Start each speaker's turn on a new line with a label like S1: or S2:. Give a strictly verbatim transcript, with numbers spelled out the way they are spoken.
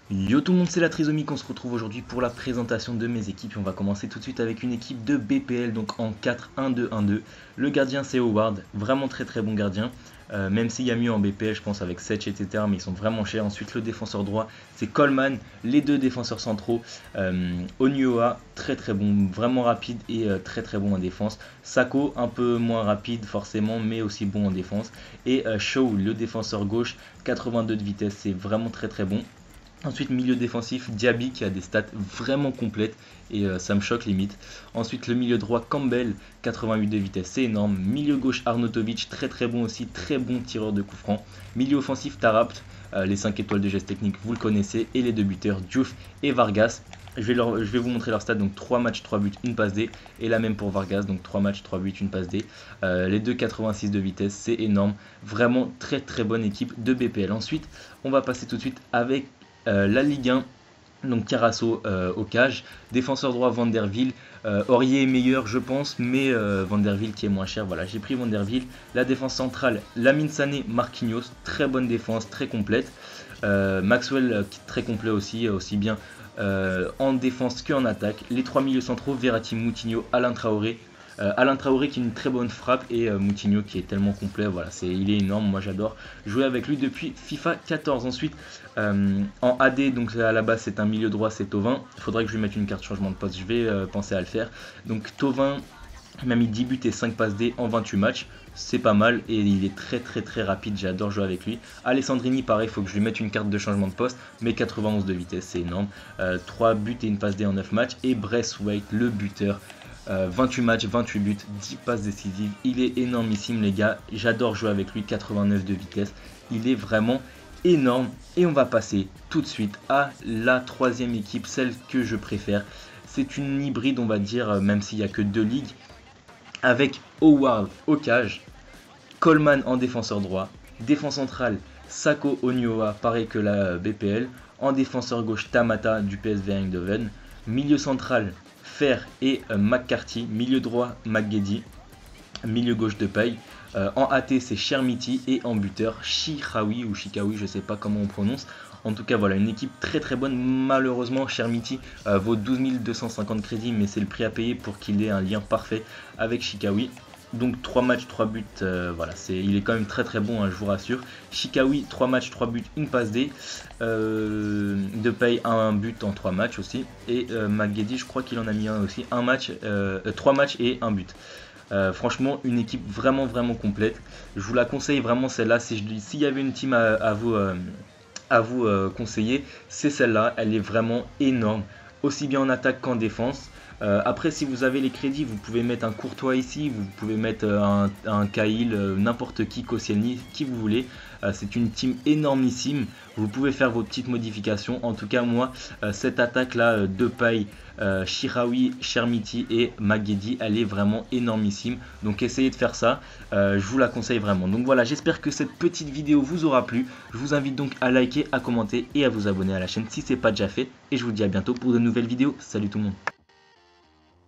S1: Yo tout le monde, c'est la Trisomique, on se retrouve aujourd'hui pour la présentation de mes équipes. On va commencer tout de suite avec une équipe de B P L, donc en quatre un deux un deux. Le gardien c'est Howard, vraiment très très bon gardien. Euh, même s'il y a mieux en B P L, je pense avec Setch, et cetera. Mais ils sont vraiment chers. Ensuite, le défenseur droit, c'est Coleman. Les deux défenseurs centraux, euh, Onyoa, très très bon, vraiment rapide et euh, très très bon en défense. Sako, un peu moins rapide forcément, mais aussi bon en défense. Et euh, Shaw, le défenseur gauche, quatre-vingt-deux de vitesse, c'est vraiment très très bon. Ensuite, milieu défensif, Diaby qui a des stats vraiment complètes et euh, ça me choque limite. Ensuite, le milieu droit, Campbell, quatre-vingt-huit de vitesse, c'est énorme. Milieu gauche, Arnautovic, très très bon aussi, très bon tireur de coups francs. Milieu offensif, Tarapt, euh, les cinq étoiles de geste technique, vous le connaissez. Et les deux buteurs, Diouf et Vargas. Je vais, leur, je vais vous montrer leur stats, donc trois matchs, trois buts, une passe D. Et la même pour Vargas, donc trois matchs, trois buts, une passe D. Euh, les deux quatre-vingt-six de vitesse, c'est énorme. Vraiment très très bonne équipe de B P L. Ensuite, on va passer tout de suite avec Euh, la Ligue un, donc Carasso euh, au cage, défenseur droit Vanderville, euh, Aurier est meilleur je pense, mais euh, Vanderville qui est moins cher, voilà j'ai pris Vanderville. La défense centrale, Lamine Sané, Marquinhos, très bonne défense, très complète. euh, Maxwell euh, très complet aussi, aussi bien euh, en défense qu'en attaque. Les trois milieux centraux, Verratti, Moutinho, Alain Traoré. Euh, Alain Traoré qui a une très bonne frappe et euh, Moutinho qui est tellement complet, voilà, c'est, il est énorme, moi j'adore jouer avec lui depuis FIFA quatorze. Ensuite euh, en A D, donc à la base c'est un milieu droit, c'est Thauvin, il faudrait que je lui mette une carte changement de poste, je vais euh, penser à le faire. Donc Thauvin, il m'a mis dix buts et cinq passes D en vingt-huit matchs, c'est pas mal et il est très très très rapide, j'adore jouer avec lui. Alessandrini pareil, il faut que je lui mette une carte de changement de poste, mais quatre-vingt-onze de vitesse, c'est énorme. euh, trois buts et une passe D en neuf matchs. Et Braithwaite, le buteur, Euh, vingt-huit matchs, vingt-huit buts, dix passes décisives. Il est énormissime les gars, j'adore jouer avec lui, quatre-vingt-neuf de vitesse. Il est vraiment énorme. Et on va passer tout de suite à la troisième équipe, celle que je préfère. C'est une hybride on va dire, même s'il n'y a que deux ligues. Avec Howard au cage, Coleman en défenseur droit, défense centrale Sako Onyoa, pareil que la B P L. En défenseur gauche Tamata du P S V Eindhoven. Milieu central Fer et euh, McCarthy, milieu droit McGeady, milieu gauche de paille. Euh, en A T c'est Chermiti et en buteur Shirawi ou Shikawi, je sais pas comment on prononce. En tout cas voilà, une équipe très très bonne. Malheureusement Chermiti euh, vaut douze mille deux cent cinquante crédits, mais c'est le prix à payer pour qu'il ait un lien parfait avec Shikawi. Donc trois matchs, trois buts, euh, voilà, c'est, il est quand même très très bon, hein, je vous rassure. Shikawi, trois matchs, trois buts, une passe D. Euh, de paye, un but en trois matchs aussi. Et euh, McGeady, je crois qu'il en a mis un aussi. Un match, euh, trois matchs et un but. Euh, franchement, une équipe vraiment vraiment complète. Je vous la conseille vraiment celle-là. Si je, s'il y avait une team à, à vous, euh, à vous euh, conseiller, c'est celle-là. Elle est vraiment énorme, aussi bien en attaque qu'en défense. Euh, après, si vous avez les crédits, vous pouvez mettre un Courtois ici, vous pouvez mettre euh, un, un Cahill, euh, n'importe qui, Koscielny, qui vous voulez. Euh, c'est une team énormissime. Vous pouvez faire vos petites modifications. En tout cas, moi, euh, cette attaque-là, euh, Depay, euh, Shirawi, Chermiti et McGeady, elle est vraiment énormissime. Donc, essayez de faire ça. Euh, je vous la conseille vraiment. Donc voilà, j'espère que cette petite vidéo vous aura plu. Je vous invite donc à liker, à commenter et à vous abonner à la chaîne si ce n'est pas déjà fait. Et je vous dis à bientôt pour de nouvelles vidéos. Salut tout le monde.